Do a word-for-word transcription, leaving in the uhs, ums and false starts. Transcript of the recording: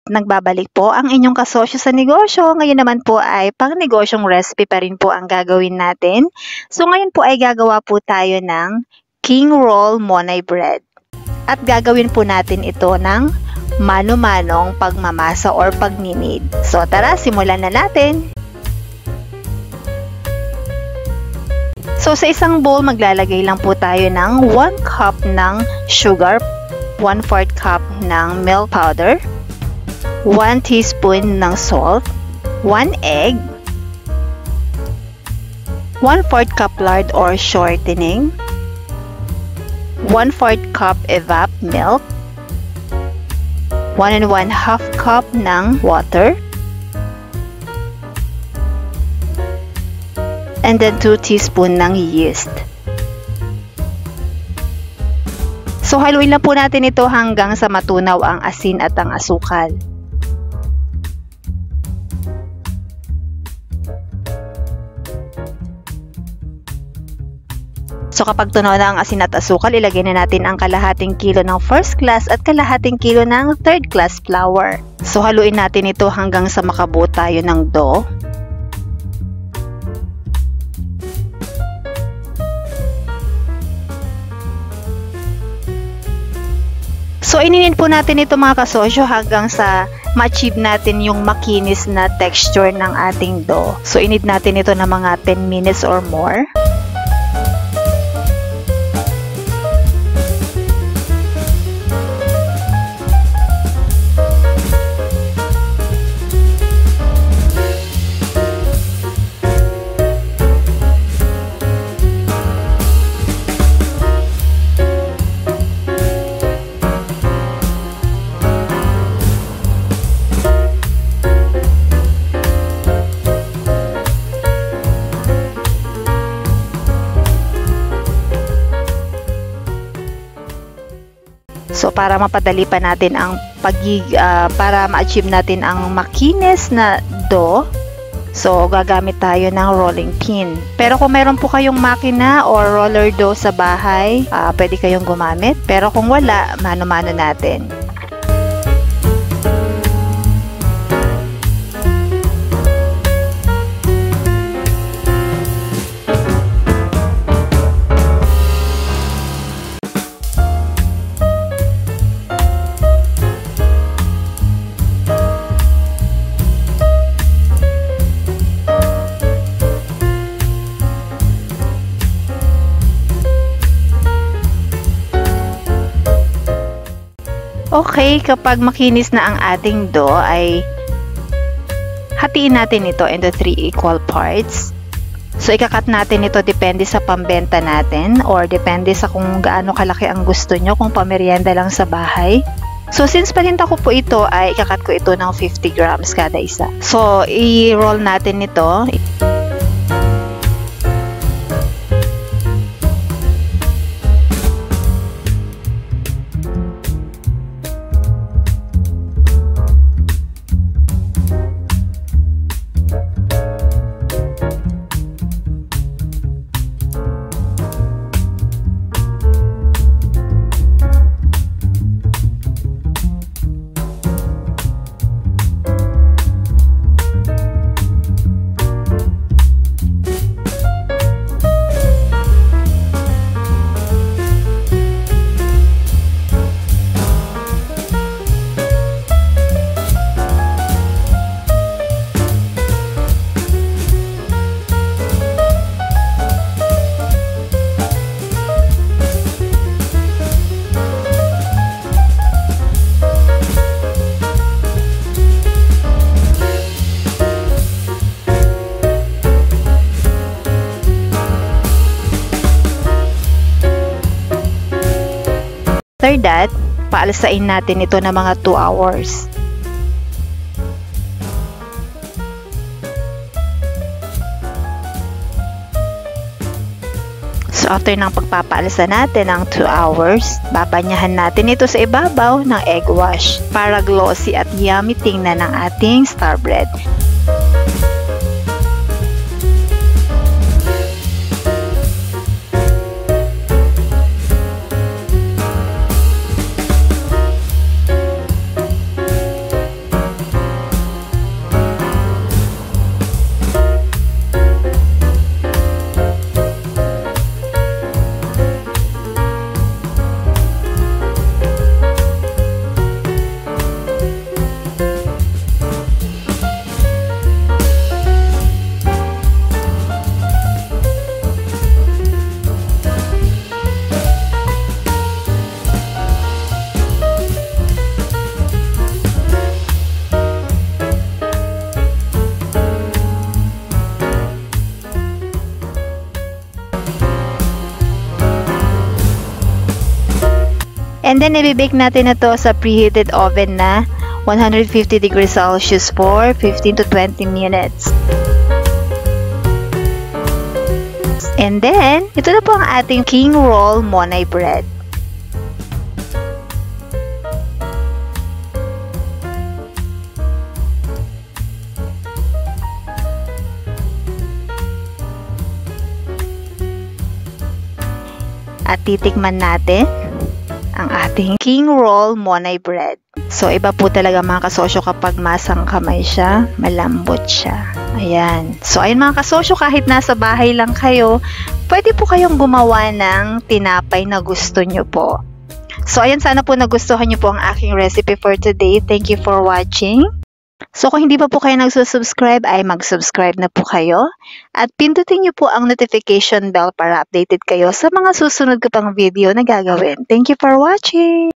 Nagbabalik po ang inyong kasosyo sa negosyo. Ngayon naman po ay pang negosyong recipe pa rin po ang gagawin natin. So ngayon po ay gagawa po tayo ng king roll monay bread. At gagawin po natin ito ng mano-manong pagmamasa or pagninid. So tara, simulan na natin. So sa isang bowl, maglalagay lang po tayo ng one cup ng sugar, one fourth cup ng milk powder, one teaspoon ng salt, one egg, one fourth cup lard or shortening, one fourth cup evap milk, one and one half cup ng water, and then two teaspoon ng yeast. So haluin lang po natin ito hanggang sa matunaw ang asin at ang asukal. So kapag tunaw na ang asin at asukal, ilagay na natin ang kalahating kilo ng first class at kalahating kilo ng third class flour. So haluin natin ito hanggang sa makabuo tayo ng dough. So ininit po natin ito mga kasosyo hanggang sa ma-achieve natin yung makinis na texture ng ating dough. So init natin ito ng mga ten minutes or more. So para mapadali pa natin ang pagig uh, para ma-achieve natin ang makinis na dough, so gagamit tayo ng rolling pin. Pero kung meron po kayong makina or roller dough sa bahay, uh, pwede kayong gumamit. Pero kung wala, mano-mano natin. Okay, kapag makinis na ang ating dough, ay hatiin natin ito into three equal parts. So, ikakat natin ito depende sa pambenta natin or depende sa kung gaano kalaki ang gusto nyo, kung pamerienda lang sa bahay. So, since paninta ko po ito, ay ikakat ko ito ng fifty grams kada isa. So, i-roll natin ito. After that, paalasain natin ito na mga two hours. So, after ng pagpapaalsa natin ng two hours, babanyahan natin ito sa ibabaw ng egg wash para glossy at yummy tingnan ng ating star bread. And then, i-bake natin na to sa preheated oven na one hundred fifty degrees Celsius for fifteen to twenty minutes. And then, ito na po ang ating king roll monay bread. At titikman natin ang ating king roll monay bread. So, iba po talaga mga kasosyo kapag masang kamay siya, malambot siya. Ayan. So, ayun mga kasosyo, kahit nasa bahay lang kayo, pwede po kayong gumawa ng tinapay na gusto nyo po. So, ayun, sana po nagustuhan nyo po ang aking recipe for today. Thank you for watching. So, kung hindi pa po kayo nagsusubscribe, ay mag-subscribe na po kayo. At pindutin nyo po ang notification bell para updated kayo sa mga susunod ko pang video na gagawin. Thank you for watching!